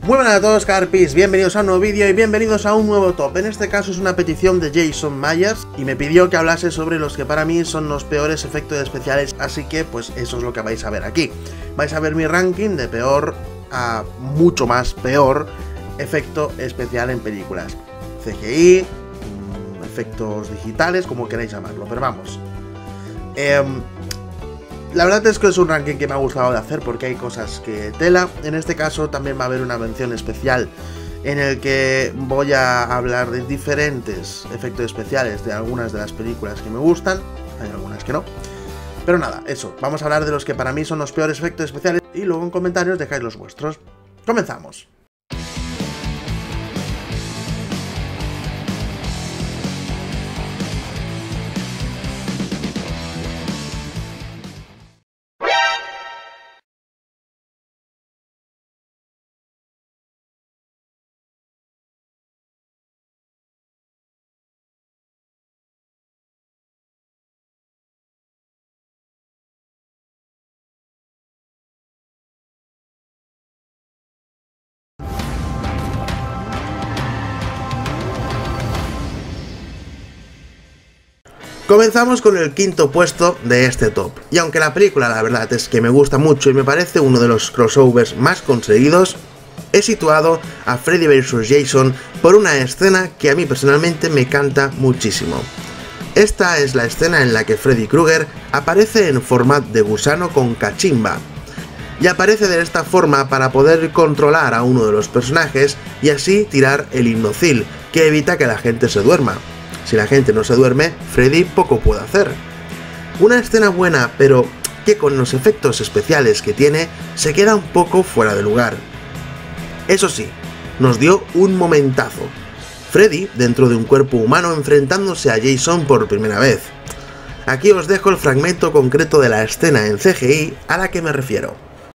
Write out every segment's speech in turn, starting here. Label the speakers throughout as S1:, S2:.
S1: Muy buenas a todos, Carpis, bienvenidos a un nuevo vídeo y bienvenidos a un nuevo top. En este caso es una petición de Jason Myers y me pidió que hablase sobre los que para mí son los peores efectos especiales, así que pues eso es lo que vais a ver aquí. Vais a ver mi ranking de peor a mucho más peor efecto especial en películas. CGI, efectos digitales, como queráis llamarlo, pero vamos. La verdad es que es un ranking que me ha gustado de hacer porque hay cosas que tela. En este caso también va a haber una mención especial en el que voy a hablar de diferentes efectos especiales de algunas de las películas que me gustan. Hay algunas que no. Pero nada, eso. Vamos a hablar de los que para mí son los peores efectos especiales y luego en comentarios dejáis los vuestros. Comenzamos. Comenzamos con el quinto puesto de este top, y aunque la película la verdad es que me gusta mucho y me parece uno de los crossovers más conseguidos, he situado a Freddy vs. Jason por una escena que a mí personalmente me encanta muchísimo. Esta es la escena en la que Freddy Krueger aparece en forma de gusano con cachimba, y aparece de esta forma para poder controlar a uno de los personajes y así tirar el hipnocil, que evita que la gente se duerma. Si la gente no se duerme, Freddy poco puede hacer. Una escena buena, pero que con los efectos especiales que tiene, se queda un poco fuera de lugar. Eso sí, nos dio un momentazo. Freddy dentro de un cuerpo humano enfrentándose a Jason por primera vez. Aquí os dejo el fragmento concreto de la escena en CGI a la que me refiero.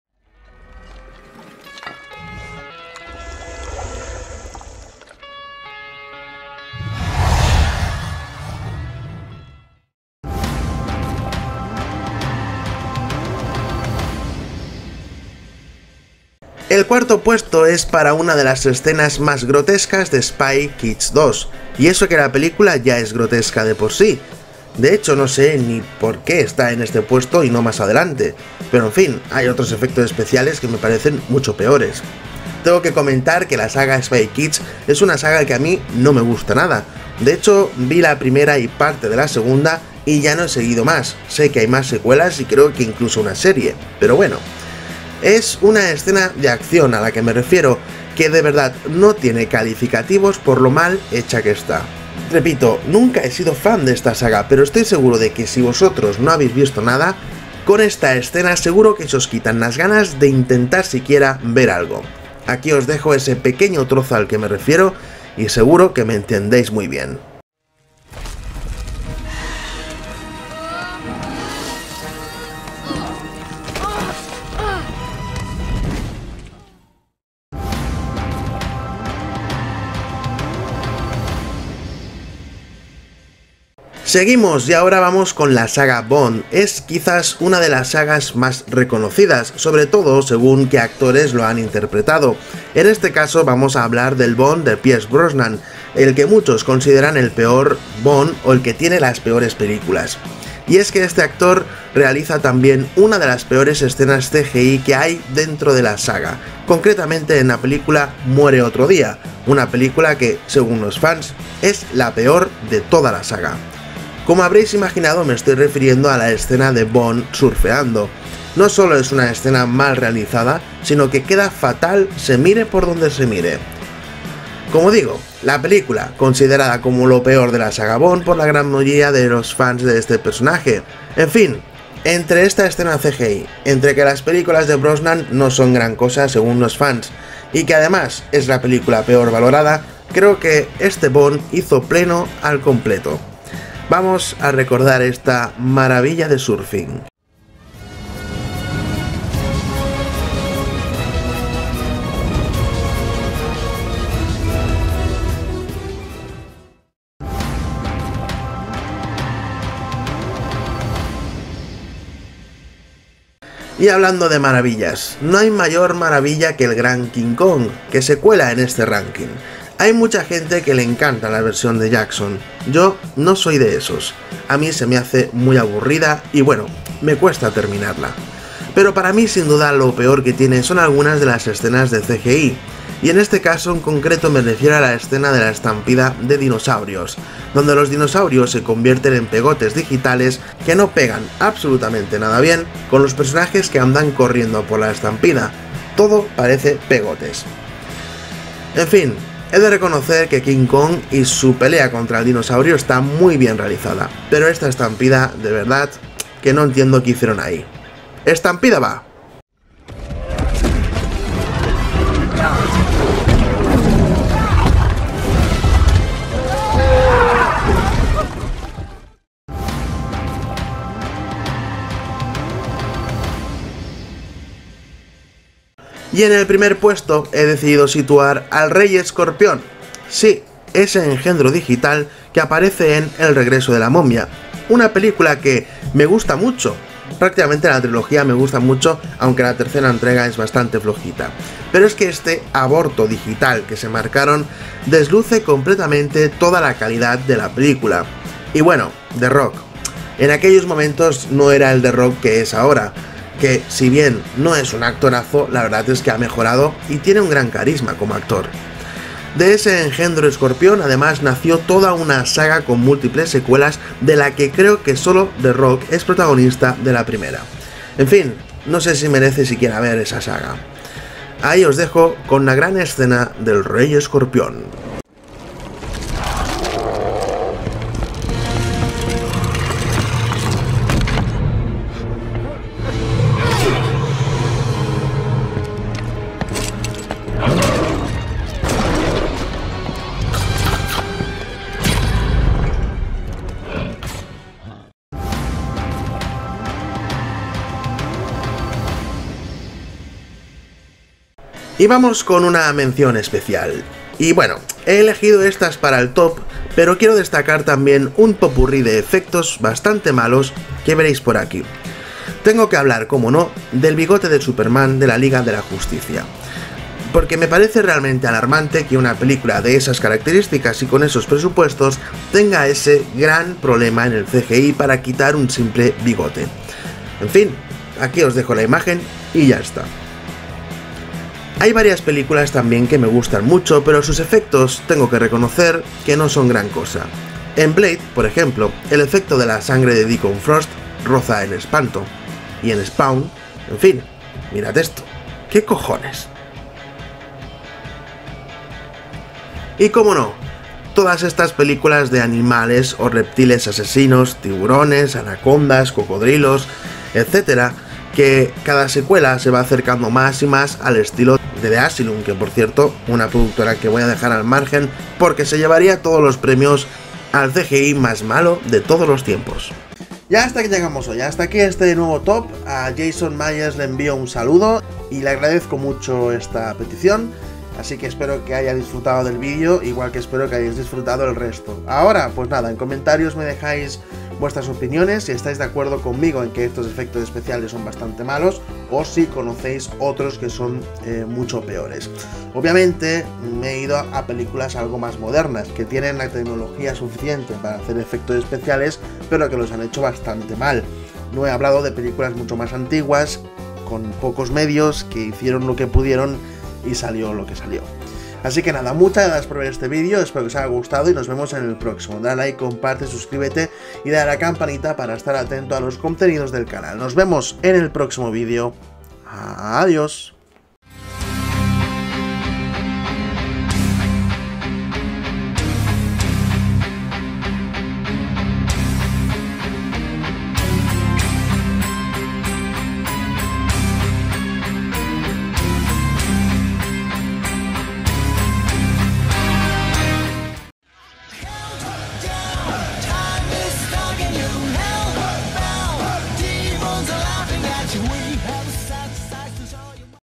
S1: El cuarto puesto es para una de las escenas más grotescas de Spy Kids 2, y eso que la película ya es grotesca de por sí. De hecho no sé ni por qué está en este puesto y no más adelante, pero en fin, hay otros efectos especiales que me parecen mucho peores. Tengo que comentar que la saga Spy Kids es una saga que a mí no me gusta nada. De hecho, vi la primera y parte de la segunda y ya no he seguido más. Sé que hay más secuelas y creo que incluso una serie, pero bueno. Es una escena de acción a la que me refiero, que de verdad no tiene calificativos por lo mal hecha que está. Repito, nunca he sido fan de esta saga, pero estoy seguro de que si vosotros no habéis visto nada, con esta escena seguro que se os quitan las ganas de intentar siquiera ver algo. Aquí os dejo ese pequeño trozo al que me refiero y seguro que me entendéis muy bien. Seguimos y ahora vamos con la saga Bond. Es quizás una de las sagas más reconocidas, sobre todo según qué actores lo han interpretado. En este caso vamos a hablar del Bond de Pierce Brosnan, el que muchos consideran el peor Bond o el que tiene las peores películas. Y es que este actor realiza también una de las peores escenas CGI que hay dentro de la saga, concretamente en la película Muere otro día, una película que, según los fans, es la peor de toda la saga. Como habréis imaginado, me estoy refiriendo a la escena de Bond surfeando. No solo es una escena mal realizada, sino que queda fatal se mire por donde se mire. Como digo, la película, considerada como lo peor de la saga Bond por la gran mayoría de los fans de este personaje. En fin, entre esta escena CGI, entre que las películas de Brosnan no son gran cosa según los fans, y que además es la película peor valorada, creo que este Bond hizo pleno al completo. Vamos a recordar esta maravilla de surfing. Y hablando de maravillas, no hay mayor maravilla que el gran King Kong, que se cuela en este ranking. Hay mucha gente que le encanta la versión de Jackson, yo no soy de esos, a mí se me hace muy aburrida y bueno, me cuesta terminarla. Pero para mí sin duda lo peor que tiene son algunas de las escenas de CGI, y en este caso en concreto me refiero a la escena de la estampida de dinosaurios, donde los dinosaurios se convierten en pegotes digitales que no pegan absolutamente nada bien con los personajes que andan corriendo por la estampida, todo parece pegotes. En fin, he de reconocer que King Kong y su pelea contra el dinosaurio está muy bien realizada, pero esta estampida, de verdad, que no entiendo qué hicieron ahí. ¡Estampida va! Y en el primer puesto he decidido situar al Rey Escorpión. Sí, ese engendro digital que aparece en El regreso de la momia. Una película que me gusta mucho. Prácticamente la trilogía me gusta mucho, aunque la tercera entrega es bastante flojita. Pero es que este aborto digital que se marcaron desluce completamente toda la calidad de la película. Y bueno, The Rock. En aquellos momentos no era el The Rock que es ahora, que si bien no es un actorazo, la verdad es que ha mejorado y tiene un gran carisma como actor. De ese engendro escorpión además nació toda una saga con múltiples secuelas de la que creo que solo The Rock es protagonista de la primera. En fin, no sé si merece siquiera ver esa saga. Ahí os dejo con la gran escena del Rey Escorpión. Y vamos con una mención especial. Y bueno, he elegido estas para el top, pero quiero destacar también un popurrí de efectos bastante malos que veréis por aquí. Tengo que hablar, como no, del bigote de Superman de la Liga de la Justicia. Porque me parece realmente alarmante que una película de esas características y con esos presupuestos tenga ese gran problema en el CGI para quitar un simple bigote. En fin, aquí os dejo la imagen y ya está. Hay varias películas también que me gustan mucho, pero sus efectos tengo que reconocer que no son gran cosa. En Blade, por ejemplo, el efecto de la sangre de Deacon Frost roza el espanto. Y en Spawn, en fin, mirad esto. ¿Qué cojones? Y cómo no, todas estas películas de animales o reptiles asesinos, tiburones, anacondas, cocodrilos, etc., que cada secuela se va acercando más y más al estilo de The Asylum, que por cierto, una productora que voy a dejar al margen porque se llevaría todos los premios al CGI más malo de todos los tiempos. Ya hasta aquí llegamos hoy, hasta aquí este nuevo top. A Jason Myers le envío un saludo y le agradezco mucho esta petición, así que espero que haya disfrutado del vídeo, igual que espero que hayáis disfrutado el resto. Ahora, pues nada, en comentarios me dejáis vuestras opiniones, si estáis de acuerdo conmigo en que estos efectos especiales son bastante malos o si conocéis otros que son mucho peores. Obviamente me he ido a películas algo más modernas, que tienen la tecnología suficiente para hacer efectos especiales, pero que los han hecho bastante mal. No he hablado de películas mucho más antiguas, con pocos medios, que hicieron lo que pudieron y salió lo que salió. Así que nada, muchas gracias por ver este vídeo, espero que os haya gustado y nos vemos en el próximo. Dale like, comparte, suscríbete y dale a la campanita para estar atento a los contenidos del canal. Nos vemos en el próximo vídeo. Adiós.